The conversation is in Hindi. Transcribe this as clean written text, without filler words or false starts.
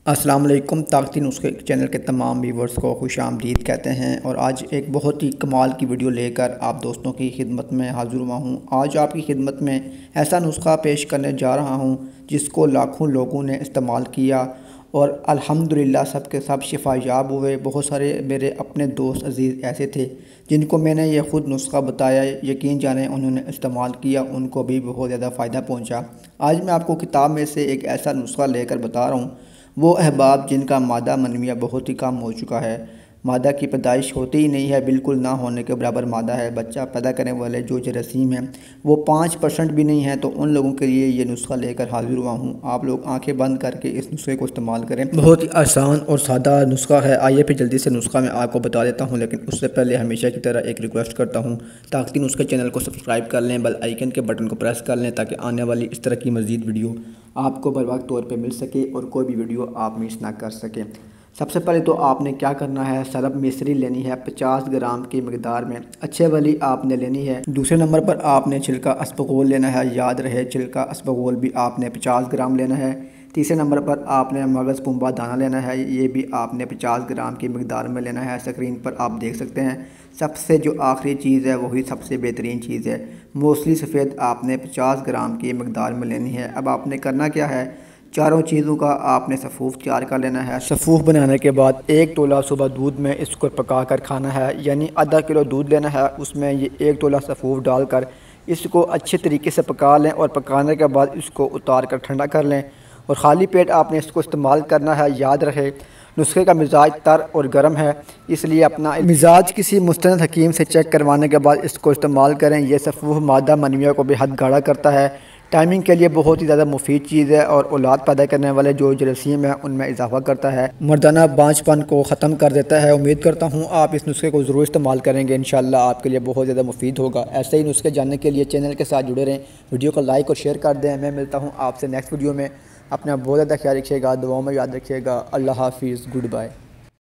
अस्सलाम वालेकुम। ताकती नुस्खे चैनल के तमाम व्यूवर्स को खुशामदीद कहते हैं और आज एक बहुत ही कमाल की वीडियो लेकर आप दोस्तों की खिदमत में हाज़िर हुआ हूँ। आज आपकी खिदमत में ऐसा नुस्खा पेश करने जा रहा हूँ जिसको लाखों लोगों ने इस्तेमाल किया और अल्हम्दुलिल्लाह सब के सब शिफायाब हुए। बहुत सारे मेरे अपने दोस्त अजीज़ ऐसे थे जिनको मैंने ये ख़ुद नुस्खा बताया, यकीन जाने उन्होंने इस्तेमाल किया, उनको भी बहुत ज़्यादा फ़ायदा पहुँचा। आज मैं आपको किताब में से एक ऐसा नुस्खा लेकर बता रहा हूँ। वो अहबाब जिनका मादा मनविया बहुत ही कम हो चुका है, मादा की पैदाइश होती ही नहीं है, बिल्कुल ना होने के बराबर मादा है, बच्चा पैदा करने वाले जो जरासीम हैं वो 5% भी नहीं है, तो उन लोगों के लिए ये नुस्खा लेकर हाजिर हुआ हूँ। आप लोग आंखें बंद करके इस नुस्खे को इस्तेमाल करें। बहुत ही आसान और सादा नुस्खा है। आइए फिर जल्दी से नुस्खा मैं आपको बता देता हूँ, लेकिन उससे पहले हमेशा की तरह एक रिक्वेस्ट करता हूँ, ताकि नुस्खे चैनल को सब्सक्राइब कर लें, बेल आइकन के बटन को प्रेस कर लें ताकि आने वाली इस तरह की मज़ीद वीडियो आपको बर वक्त तौर पे मिल सके और कोई भी वीडियो आप मिस ना कर सकें। सबसे पहले तो आपने क्या करना है, सरब मिश्री लेनी है 50 ग्राम की मकदार में, अच्छे वाली आपने लेनी है। दूसरे नंबर पर आपने छिलका अस्पगोल लेना है, याद रहे छिलका अस्पगोल भी आपने 50 ग्राम लेना है। तीसरे नंबर पर आपने मगज़ पुंबा दाना लेना है, ये भी आपने 50 ग्राम की मकदार में लेना है। स्क्रीन पर आप देख सकते हैं। सबसे जो आखिरी चीज़ है वही सबसे बेहतरीन चीज़ है, मूसली सफ़ेद आपने 50 ग्राम की मकदार में लेनी है। अब आपने करना क्या है, चारों चीज़ों का आपने सफ़ूफ तैयार कर लेना है। सफ़ूफ बनाने के बाद 1 तोला सुबह दूध में इसको पका कर खाना है, यानी आधा किलो दूध लेना है, उसमें ये 1 तोला सफ़ूफ डालकर इसको अच्छे तरीके से पका लें और पकाने के बाद इसको उतार कर ठंडा कर लें और ख़ाली पेट आपने इसको इस्तेमाल करना है। याद रहे नुस्खे का मिजाज तर और गर्म है, इसलिए अपना मिजाज किसी मुस्तनद हकीम से चेक करवाने के बाद इसको इस्तेमाल करें। यह सफ़ूफ मादा मनविया को बेहद गाढ़ा करता है, टाइमिंग के लिए बहुत ही ज़्यादा मुफीद चीज़ है और औलाद पैदा करने वाले जो जरासीम हैं उनमें इजाफा करता है, मर्दाना बांझपन को ख़त्म कर देता है। उम्मीद करता हूँ आप इस नुस्खे को ज़रूर इस्तेमाल करेंगे, इंशाल्लाह आपके लिए बहुत ज़्यादा मुफीद होगा। ऐसे ही नुस्खे जानने के लिए चैनल के साथ जुड़े रहें, वीडियो को लाइक और शेयर कर दें। मैं मिलता हूँ आपसे नेक्स्ट वीडियो में। अपना बहुत ज़्यादा ख्याल रखिएगा, दुआओं में याद रखिएगा। अल्लाह हाफिज़, गुड बाय।